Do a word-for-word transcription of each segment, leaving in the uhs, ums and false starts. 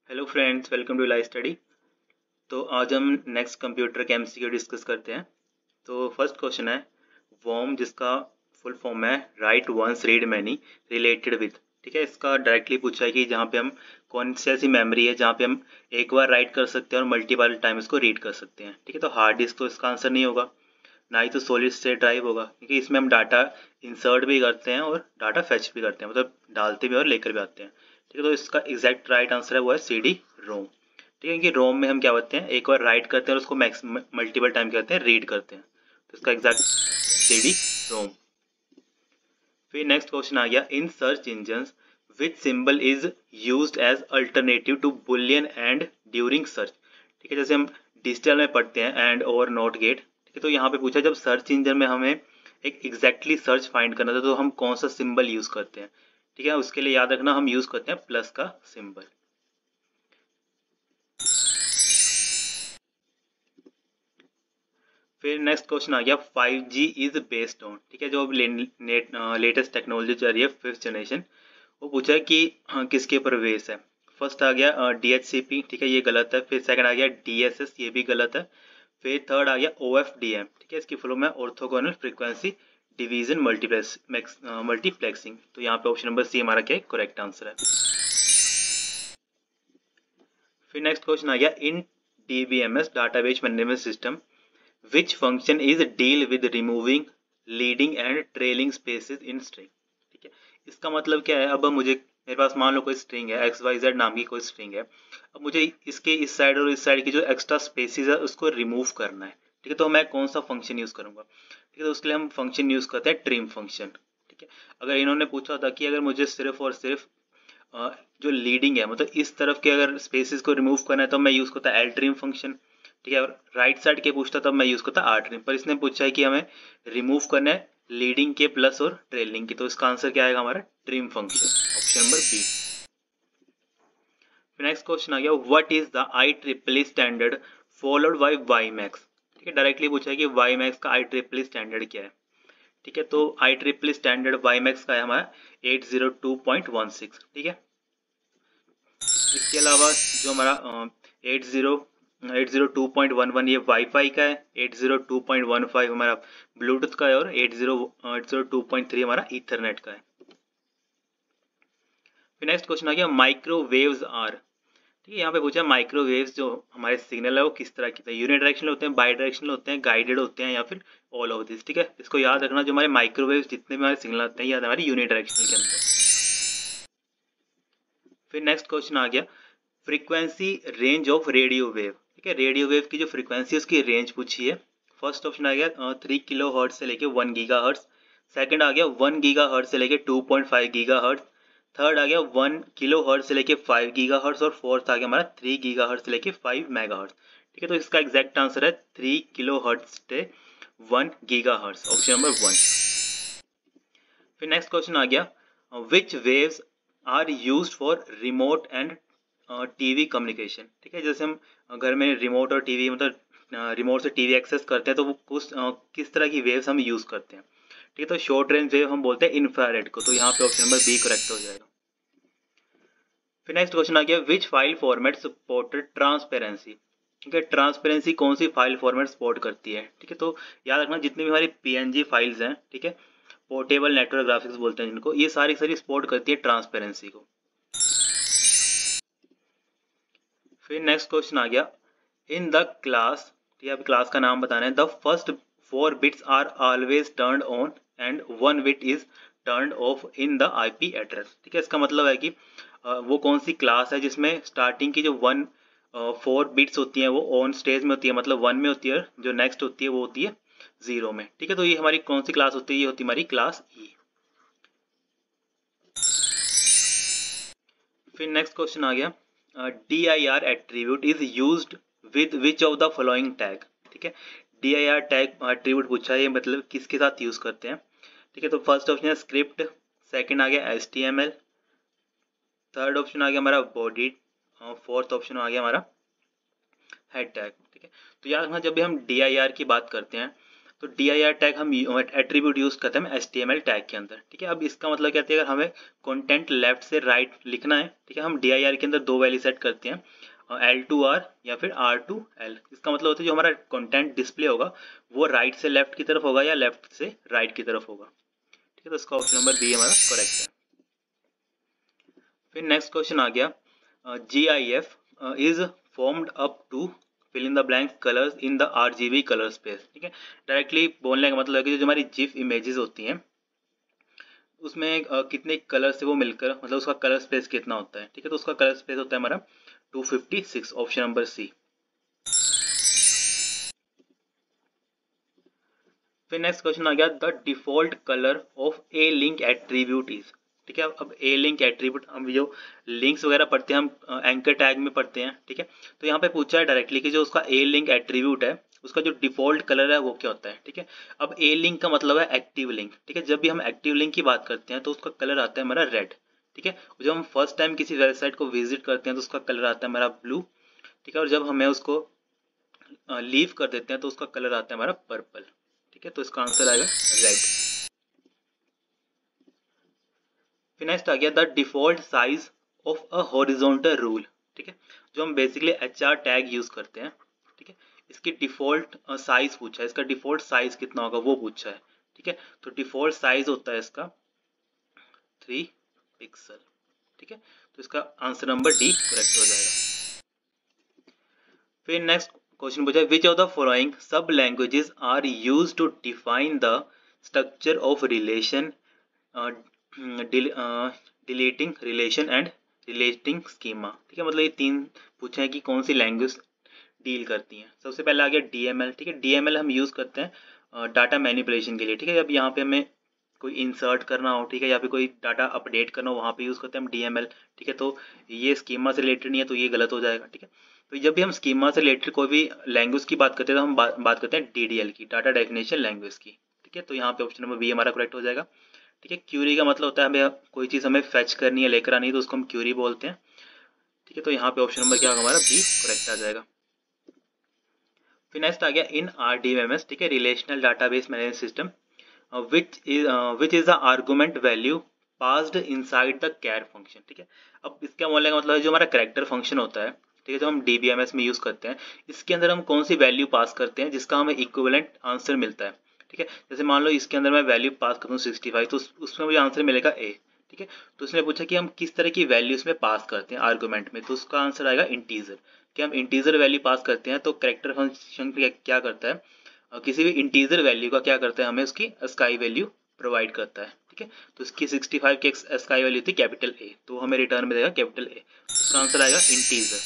Hello friends, welcome to live study. तो आज हम नेक्स्ट कंप्यूटर के एमसीक्यू डिस्कस करते हैं। तो फर्स्ट क्वेश्चन है वॉर्म, जिसका फुल फॉर्म है write once read many related with. ठीक है, इसका डायरेक्टली पूछा है कि जहाँ पे हम कौन सी ऐसी मेमोरी है जहाँ पे हम एक बार राइट कर सकते हैं और मल्टीपल टाइम इसको रीड कर सकते हैं। ठीक है, तो हार्ड डिस्क तो इसका आंसर नहीं होगा, ना ही तो सॉलिड स्टेट ड्राइव होगा, क्योंकि इसमें हम डाटा इंसर्ट भी करते हैं और डाटा फेच भी करते हैं, मतलब डालते भी और लेकर भी आते हैं। ठीक है, तो इसका एग्जैक्ट राइट आंसर है वो है सी डी रोम। ठीक है, कि रोम में हम क्या करते हैं, एक बार राइट करते हैं और उसको मैक्स मल्टीपल टाइम करते हैं, रीड करते हैं। तो इसका एग्जैक्ट सी डी रोम। फिर नेक्स्ट क्वेश्चन आ गया, in search engine which symbol is used as alternative to Boolean and during search. ठीक है, जैसे हम डिजिटल में पढ़ते हैं एंड और नॉट गेट। ठीक है, तो यहाँ पे पूछा जब सर्च इंजन में हमें एक एग्जैक्टली सर्च फाइंड करना था तो हम कौन सा सिंबल यूज करते हैं। ठीक है, उसके लिए याद रखना हम यूज करते हैं प्लस का सिंबल। फिर नेक्स्ट क्वेश्चन आ गया, five G is based on. ठीक है, जो अब नेट लेटेस्ट टेक्नोलॉजी चल रही है फिफ्थ जनरेशन, वो पूछा है कि हाँ, किसके ऊपर बेस है। फर्स्ट आ गया डी एच सी पी। ठीक है, ये गलत है। फिर सेकंड आ गया डी एस एस, ये भी गलत है। फिर थर्ड आ गया ओ एफ डी एम। ठीक है, इसकी फुल फॉर्म है orthogonal frequency division multiplex multiplexing. तो यहाँ पे ऑप्शन नंबर सी हमारा क्या करेक्ट आंसर है। फिर नेक्स्ट क्वेश्चन आ गया, in D B M S database management system which function is deal with removing leading and trailing spaces in string. ठीक है, इसका मतलब क्या है, अब मुझे मेरे पास मान लो कोई स्ट्रिंग है, एक्स वाई जेड नाम की कोई स्ट्रिंग है। अब मुझे इसके इस साइड और इस साइड की जो एक्स्ट्रा स्पेसेस है उसको रिमूव करना है। ठीक है, तो मैं कौन सा फंक्शन यूज करूंगा। ठीक है, तो उसके लिए हम फंक्शन यूज करते हैं ट्रिम फंक्शन। ठीक है, अगर इन्होंने पूछा था कि अगर मुझे सिर्फ और सिर्फ जो लीडिंग है, मतलब इस तरफ के अगर स्पेसेस को रिमूव करना है तो मैं यूज करता एल ट्रिम फंक्शन। ठीक है, और राइट साइड के पूछता तब मैं यूज करता आर ट्रिम। पर इसने पूछा है कि हमें रिमूव करना है लीडिंग के प्लस और ट्रेलिंग के, तो इसका आंसर क्या आएगा हमारा trim function, option number B. Next question आ गया, what is the I triple standard followed by WiMAX. ठीक है, डायरेक्टली पूछा है कि वाई मैक्स का आई ट्रिपल स्टैंडर्ड क्या है। ठीक है, तो I triple standard WiMAX का है हमारा eight zero two point one six. ठीक है, इसके अलावा जो हमारा eight zero eight zero two point one one ये वाईफाई का है, eight zero two point one five हमारा ब्लूटूथ का है और eight zero eight zero two point three हमारा ईथरनेट का है। फिर नेक्स्ट क्वेश्चन आ गया, माइक्रोवेव्स आर। ठीक है, यहाँ पे पूछा माइक्रोवेव्स जो हमारे सिग्नल है वो किस तरह के यूनि डायरेक्शनल होते हैं, बाई डायरेक्शनल होते हैं, गाइडेड होते हैं या फिर ऑल ऑफ दिस। ठीक है, इसको याद रखना, जो हमारे माइक्रोवेव्स जितने भी हमारे सिग्नल आते हैं याद हमारी यूनि डायरेक्शनल के अंदर। फिर नेक्स्ट क्वेश्चन आ गया, frequency range of radio wave. ठीक है, रेडियो वेव की जो फ्रीक्वेंसी है उसकी रेंज पूछी है। फर्स्ट ऑप्शन आ गया थ्री किलो हर्ट से लेके वन गीगा हर्ट। सेकंड आ गया वन गीगा हर्ट से लेके two point five giga hertz. Third आ गया वन किलो हर्ट से लेके फाइव गीगा हर्ट। और फोर्थ आ गया हमारा थ्री गीगा हर्ट से लेके फाइव मेगा हर्ट। ठीक है, तो इसका एग्जैक्ट आंसर है थ्री किलो हर्ट से one giga hertz, option number one. फिर नेक्स्ट क्वेश्चन आ गया, which waves are used for remote and TV communication. ठीक है, जैसे हम घर में रिमोट और टीवी, मतलब रिमोट से टीवी एक्सेस करते हैं तो वो कुछ किस तरह की वेव्स हम यूज करते हैं। ठीक है, तो शॉर्ट रेंज वेव हम बोलते हैं इंफ्रारेड को, तो यहाँ पे ऑप्शन नंबर बी करेक्ट हो जाएगा। फिर नेक्स्ट क्वेश्चन आ गया, which file format supported transparency. ठीक है, ट्रांसपेरेंसी कौन सी फाइल फॉर्मेट सपोर्ट करती है। ठीक है, तो याद रखना जितनी भी हमारी पीएनजी फाइल्स हैं, ठीक है, पोर्टेबल नेटवर्क ग्राफिक्स बोलते हैं जिनको, ये सारी सारी सपोर्ट करती है ट्रांसपेरेंसी को। फिर नेक्स्ट क्वेश्चन आ गया, इन द क्लास। ठीक है, अब क्लास का नाम बताना है। The first four bits are always turned on and one bit is turned off in the IP address. ठीक है, इसका मतलब है कि वो कौन सी क्लास है जिसमें स्टार्टिंग की जो वन फोर बिट्स होती हैं वो ऑन स्टेज में होती है, मतलब वन में होती है, जो नेक्स्ट होती है वो होती है जीरो में। ठीक है, तो ये हमारी कौन सी क्लास होती है, ये होती है हमारी क्लास ई। फिर नेक्स्ट क्वेश्चन आ गया, D I R attribute is used with which of the following tag. ठीक है, D I R tag attribute पूछा है, ये मतलब किसके साथ यूज करते हैं। ठीक है, तो फर्स्ट ऑप्शन है स्क्रिप्ट, सेकंड आ गया H T M L, third option आ गया हमारा बॉडी, फोर्थ ऑप्शन आ गया हमारा हेड टैग। ठीक है, तो याद रखना जब भी हम डी आई आर की बात करते हैं तो डी आई आर टैग हम एट्रीब्यूट यूज करते हैं H T M L tag के अंदर, ठीक है। अब इसका मतलब क्या है, अगर हमें कंटेंट लेफ्ट से राइट लिखना है, ठीक है, हम डी आई आर के अंदर दो वैल्यू सेट करते हैं, एल टू आर या फिर आर टू एल। इसका मतलब होता है जो हमारा कंटेंट डिस्प्ले होगा वो राइट से लेफ्ट की तरफ होगा या लेफ्ट से राइट की तरफ होगा, ठीक है। तो इसका ऑप्शन नंबर बी हमारा करेक्ट है। फिर नेक्स्ट क्वेश्चन आ गया, G I F is formed up to fill in the blank colours in the R G B colour space, ठीक है। डायरेक्टली बोलने का मतलब है कि जो हमारी जिफ इमेजेस होती हैं उसमें uh, कितने कलर से वो मिलकर मतलब उसका कलर स्पेस कितना होता है, ठीक है। तो उसका कलर स्पेस होता है हमारा two fifty six, option number C. फिर नेक्स्ट क्वेश्चन आ गया, the default colour of a link attribute is, ठीक है। अब ए लिंक एट्रीब्यूट हम जो लिंक्स वगैरह पढ़ते हैं हम एंकर टैग में पढ़ते हैं, ठीक है। तो यहाँ पे पूछा है डायरेक्टली कि जो उसका ए लिंक एट्रीब्यूट है उसका जो डिफॉल्ट कलर है वो क्या होता है, ठीक है। अब ए लिंक का मतलब है एक्टिव लिंक, ठीक है। जब भी हम एक्टिव लिंक की बात करते हैं तो उसका कलर आता है हमारा रेड, ठीक है। जब हम फर्स्ट टाइम किसी वेबसाइट को विजिट करते हैं तो उसका कलर आता है हमारा ब्लू, ठीक है। और जब हमें उसको लीव कर देते हैं तो उसका कलर आता है हमारा पर्पल, ठीक है। तो इसका आंसर आएगा रेड। फिर नेक्स्ट आ गया, the default size of a horizontal rule, ठीक है। जो हम basically H R tag use करते हैं, ठीक है, इसकी डिफॉल्ट साइज पूछा है, इसका डिफॉल्ट साइज कितना होगा वो पूछा है, ठीक है। तो डिफॉल्ट साइज होता है इसका थ्री पिक्सल, ठीक है। तो इसका आंसर नंबर डी करेक्ट हो जाएगा। फिर नेक्स्ट क्वेश्चन पूछा है, which of the following sub languages are use to define the structure of relation deleting relation and relating schema, ठीक है। मतलब ये तीन पूछे हैं कि कौन सी लैंग्वेज डील करती हैं। सबसे पहले आ गया डी एम एल, ठीक है। डी एम एल हम यूज करते हैं डाटा मैनिपुलेशन के लिए, ठीक है। अब यहाँ पे हमें कोई इंसर्ट करना हो, ठीक है, या फिर कोई डाटा अपडेट करना हो वहाँ पे यूज करते हैं हम डी एम एल, ठीक है। तो ये स्कीमा से रिलेटेड नहीं है तो ये गलत हो जाएगा, ठीक है। तो जब भी हम स्कीमा से रिलेटेड कोई भी लैंग्वेज की बात करते हैं तो हम बा, बात करते हैं डी डी एल की, डाटा डेफिनेशन लैंग्वेज की, ठीक है। तो यहाँ पे ऑप्शन नंबर बी हमारा करेक्ट हो जाएगा, ठीक है। क्यूरी का मतलब होता है हमें कोई चीज़ हमें फेच करनी है, लेकर आनी है तो उसको हम क्यूरी बोलते हैं, ठीक है। तो यहाँ पे ऑप्शन नंबर क्या होगा हमारा बी करेक्ट आ जाएगा। फिर नेक्स्ट आ गया, in R D B M, ठीक है, relational database management system, which is which is the argument value passed inside the char function, ठीक है। अब इसका बोलने का मतलब है जो हमारा कैरेक्टर फंक्शन होता है, ठीक है, जो हम डी बी एम एस में यूज करते हैं, इसके अंदर हम कौन सी वैल्यू पास करते हैं जिसका हमें इक्विवेलेंट आंसर मिलता है, ठीक है। जैसे मान लो इसके अंदर मैं वैल्यू पास करता हूँ सिक्सटी फाइव, तो उसमें मुझे आंसर मिलेगा ए, ठीक है। तो उसने पूछा कि हम किस तरह की वैल्यू इसमें पास करते हैं आर्गुमेंट में, तो उसका आंसर आएगा इंटीजर, कि हम इंटीजर वैल्यू पास करते हैं। तो कैरेक्टर फंक्शन क्या करता है, किसी भी इंटीजर वैल्यू का क्या करता है, हमें उसकी स्काई वैल्यू प्रोवाइड करता है, ठीक है। तो इसकी सिक्सटी फाइव की स्काई वैल्यू थी कैपिटल ए, तो हमें रिटर्न में देगा कैपिटल ए, इसका आंसर आएगा इंटीजर।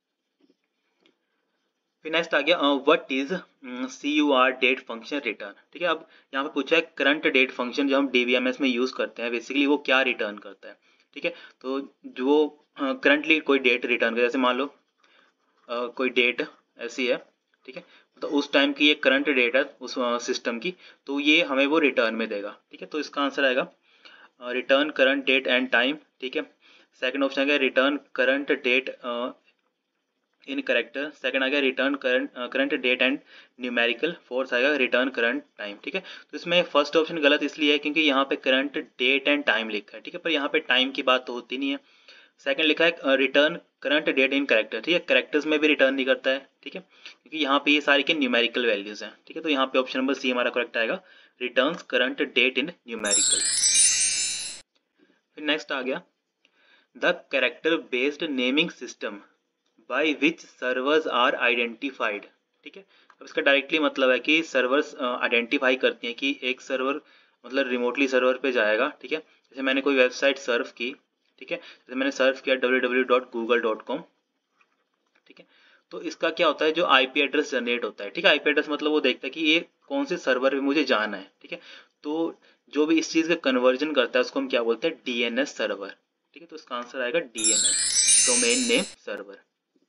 फिर नेक्स्ट आ गया, what is C U R date function return, ठीक है। अब यहाँ पे पूछा है करंट डेट फंक्शन जो हम डी बी एम एस में यूज करते हैं बेसिकली वो क्या रिटर्न करता है, ठीक है। तो जो करंटली uh, कोई डेट रिटर्न कर, जैसे मान लो uh, कोई डेट ऐसी है, ठीक है, तो उस टाइम की ये करंट डेट है उस सिस्टम की, तो ये हमें वो रिटर्न में देगा, ठीक है। तो इसका आंसर आएगा return current date and time, ठीक है। सेकंड ऑप्शन आ गया return current date in character, second आ गया return current current date and numerical, fourth आएगा रिटर्न करंट टाइम, ठीक है। तो इसमें फर्स्ट ऑप्शन गलत इसलिए है क्योंकि यहाँ पे करंट डेट एंड टाइम लिखा है, ठीक है, पर यहाँ पे टाइम की बात तो होती नहीं है। सेकंड लिखा है return current date in character, ठीक है, करेक्टर्स में भी रिटर्न नहीं करता है, ठीक है, क्योंकि यहाँ पे ये सारी के न्यूमेरिकल वैल्यूज हैं, ठीक है। तो यहाँ पे ऑप्शन नंबर सी हमारा करेक्ट आएगा, returns current date in numerical. फिर नेक्स्ट आ गया, the character based naming system by which servers are identified, ठीक है। अब इसका डायरेक्टली मतलब है कि सर्वर्स आइडेंटिफाई करती हैं कि एक सर्वर मतलब रिमोटली सर्वर पे जाएगा, ठीक है। जैसे मैंने कोई वेबसाइट सर्व की, ठीक है, जैसे मैंने सर्च किया W W W dot Google dot com, ठीक है। तो इसका क्या होता है जो आईपी एड्रेस जनरेट होता है, ठीक है, आईपी एड्रेस मतलब वो देखता है कि ये कौन से सर्वर पे मुझे जाना है, ठीक है। तो जो भी इस चीज का कन्वर्जन करता है उसको हम क्या बोलते हैं, डीएनएस सर्वर, ठीक है। तो इसका आंसर आएगा डीएनएस, डोमेन नेम सर्वर।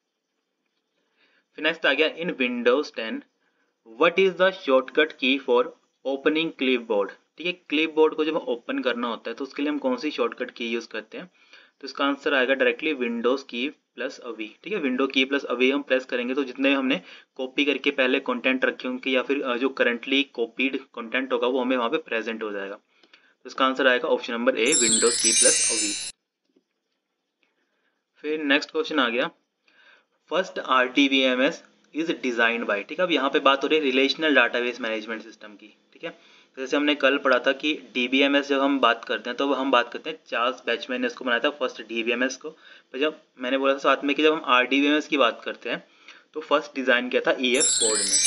फिर नेक्स्ट आ गया, in Windows ten what is the shortcut key for opening clipboard, ठीक है। क्लिपबोर्ड को जब ओपन करना होता है तो उसके लिए हम कौन सी शॉर्टकट की यूज करते हैं, तो इसका आंसर आएगा directly Windows key plus uh V, ठीक है, window key plus uh V हम प्रेस करेंगे तो जितने हमने कॉपी करके पहले कंटेंट रखे होंगे या फिर जो करंटली कॉपीड कंटेंट होगा वो हमें वहाँ पे प्रेजेंट हो जाएगा। तो इसका आंसर आएगा option number A, Windows key plus uh V. फिर नेक्स्ट क्वेश्चन आ गया, first R D B M S is designed by, ठीक है, अब यहाँ पे बात हो रही है रिलेशनल डाटाबेस मैनेजमेंट सिस्टम की, ठीक है। जैसे हमने कल पढ़ा था कि डी बी एम एस जब हम बात करते हैं तो हम बात करते हैं चार्ल्स बैचमैन ने इसको बनाया था first D B M S को। तो जब मैंने बोला था साथ में कि जब हम R D B M S की बात करते हैं तो फर्स्ट डिजाइन किया था ई एफ कोड ने।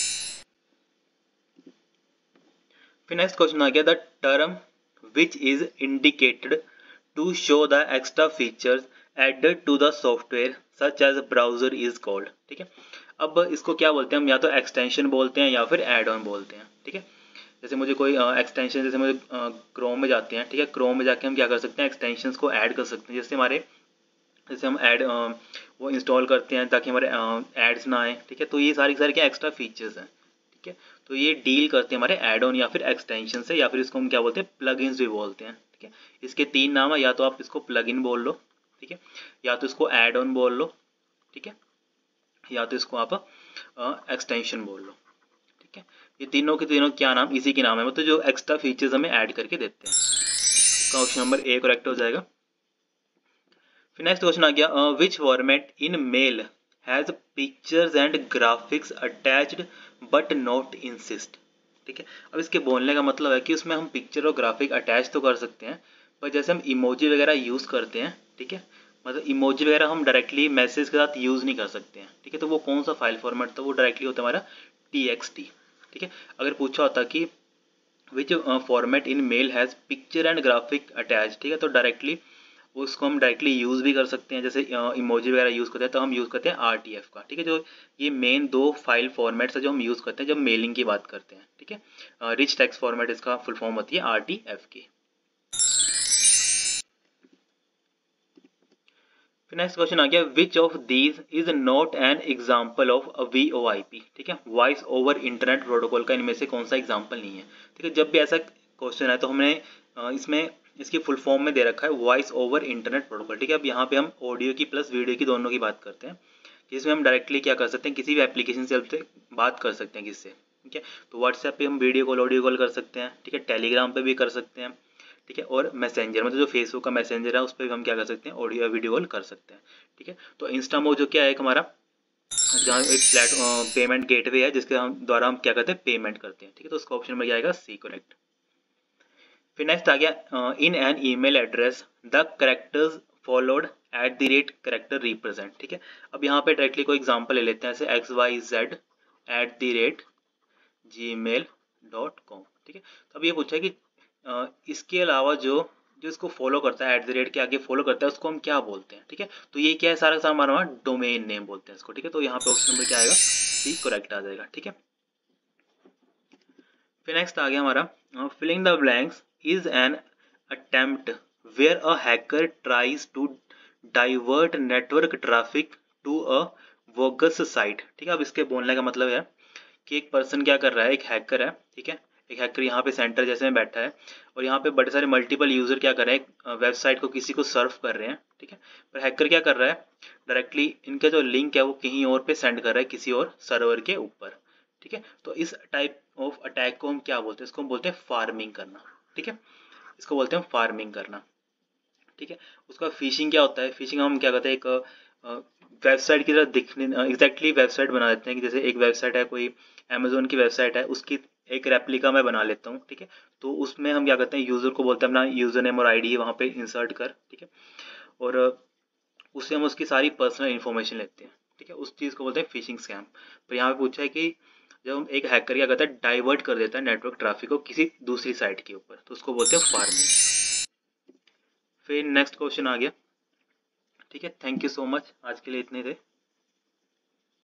फिर नेक्स्ट क्वेश्चन आ गया, the term which is indicated to show the extra features added to the software such as browser is called, ठीक है। अब इसको क्या बोलते हैं हम, या तो एक्सटेंशन बोलते हैं या फिर एड ऑन बोलते हैं, ठीक है। जैसे मुझे कोई एक्सटेंशन, जैसे मुझे क्रोम में जाते हैं, ठीक है, क्रोम में जाके हम क्या कर सकते हैं, एक्सटेंशंस को ऐड कर सकते हैं। जैसे हमारे जैसे हम ऐड वो इंस्टॉल करते हैं ताकि हमारे एड्स ना आए, ठीक है, तो ये सारी सारी क्या एक्स्ट्रा फीचर्स हैं, ठीक है। तो ये डील करते हैं हमारे एड ऑन या फिर एक्सटेंशन से, या फिर इसको हम क्या बोलते हैं प्लगइन्स भी बोलते हैं, ठीक है। इसके तीन नाम है, या तो आप इसको प्लगइन बोल लो, ठीक है, या तो इसको एड ऑन बोल लो, ठीक है, या तो इसको आप एक्सटेंशन बोल लो, ठीक है। ये तीनों के तीनों क्या नाम, इसी के नाम है, मतलब जो एक्स्ट्रा फीचर्स हमें ऐड करके देते हैं। इसका ऑप्शन नंबर ए करेक्ट हो जाएगा। फिर नेक्स्ट क्वेश्चन आ गया, which format in mail has pictures and graphics attached but not insist, ठीक है। अब इसके बोलने का मतलब है कि उसमें हम पिक्चर और ग्राफिक अटैच तो कर सकते हैं, पर जैसे हम इमोजी वगैरह यूज़ करते हैं, ठीक है, मतलब इमोजी वगैरह हम डायरेक्टली मैसेज के साथ यूज़ नहीं कर सकते हैं, ठीक है। तो वो कौन सा फाइल फॉर्मेट था, वो डायरेक्टली होता है हमारा टी एक्स टी, ठीक है। अगर पूछा होता कि which format in mail has picture and graphic attach, ठीक है, तो डायरेक्टली उसको हम डायरेक्टली यूज़ भी कर सकते हैं, जैसे इमोजी वगैरह यूज़ करते हैं तो हम यूज़ करते हैं आर टी एफ का, ठीक है। जो ये मेन दो फाइल फॉर्मेट्स है जो हम यूज़ करते हैं जब मेलिंग की बात करते हैं, ठीक है। रिच टेक्स्ट फॉर्मेट इसका फुल फॉर्म होती है आर टी एफ की। फिर नेक्स्ट क्वेश्चन आ गया, which of these is not an example of a V O I P, ठीक है, वॉइस ओवर इंटरनेट प्रोटोकॉल का इनमें से कौन सा एग्जाम्पल नहीं है, ठीक है। जब भी ऐसा क्वेश्चन है तो हमने इसमें इसकी फुल फॉर्म में दे रखा है वॉइस ओवर इंटरनेट प्रोटोकॉल, ठीक है। अब यहाँ पे हम ऑडियो की प्लस वीडियो की दोनों की बात करते हैं, जिसमें हम डायरेक्टली क्या कर सकते हैं, किसी भी एप्लीकेशन से से बात कर सकते हैं किससे, ठीक है। तो व्हाट्सएप पे हम वीडियो कॉल ऑडियो कॉल कर सकते हैं, ठीक है, टेलीग्राम पे भी कर सकते हैं, ठीक है, और मैसेंजर मतलब जो फेसबुक का मैसेंजर है उस पर हम क्या कर सकते हैं, ऑडियो या वीडियो कॉल कर सकते हैं, ठीक है। तो इंस्टामो जो क्या है एक हमारा जहाँ एक प्लेट पेमेंट गेटवे है जिसके हम द्वारा हम क्या करते हैं, पेमेंट करते हैं, ठीक है। तो उसका ऑप्शन में क्या आएगा, सी करेक्ट। फिर नेक्स्ट आ गया, in an email address the characters followed at the rate character represent, ठीक है। अब यहाँ पे डायरेक्टली कोई एग्जांपल ले लेते हैं, जैसे X Y Z at the rate Gmail dot com, ठीक है। तो अब ये पूछा है कि uh, इसके अलावा जो जो इसको फॉलो करता है, एट द रेट के आगे फॉलो करता है, उसको हम क्या बोलते हैं, ठीक है। तो ये क्या है, सारा का सारा हमारा डोमेन नेम बोलते हैं इसको, ठीक है। तो यहाँ पे ऑप्शन नंबर क्या आएगा, सी करेक्ट आ जाएगा, ठीक है। फिर नेक्स्ट आ गया हमारा, filling the blanks is an attempt where a hacker tries to divert network traffic to a bogus site, ठीक है। अब इसके बोलने का मतलब है कि एक पर्सन क्या कर रहा है, एक हैकर है, ठीक है, एक हैकर यहाँ पे सेंटर जैसे में बैठा है और यहाँ पे बड़े सारे मल्टीपल यूजर क्या कर रहे हैं, वेबसाइट को किसी को सर्व कर रहे हैं, ठीक है। पर हैकर क्या कर रहा है, डायरेक्टली इनका जो लिंक है वो कहीं और पे सेंड कर रहा है किसी और सर्वर के ऊपर, ठीक है। तो इस टाइप ऑफ अटैक को हम क्या बोलते हैं, इसको हम बोलते हैं फार्मिंग करना, ठीक है, इसको बोलते हैं फार्मिंग करना, ठीक है। उसका फिशिंग क्या होता है, फिशिंग हम क्या करते हैं, एक वेबसाइट की तरह दिखने एग्जैक्टली वेबसाइट बना देते हैं कि जैसे एक वेबसाइट है, कोई अमेजोन की वेबसाइट है, उसकी एक रेप्लिका मैं बना लेता हूँ, ठीक है। तो उसमें हम क्या करते हैं, यूजर को बोलते हैं अपना यूजर नेम और आईडी वहाँ पे इंसर्ट कर, ठीक है, और उससे हम उसकी सारी पर्सनल इन्फॉर्मेशन लेते हैं, ठीक है। उस चीज़ को बोलते हैं फिशिंग स्कैम। पर यहाँ पे पूछा है कि जब हम एक हैकर क्या करता है, डाइवर्ट कर देता है नेटवर्क ट्रैफिक को किसी दूसरी साइट के ऊपर, तो उसको बोलते हैं फार्मिंग। फिर नेक्स्ट क्वेश्चन आ गया, ठीक है। थैंक यू सो मच, आज के लिए इतने थे।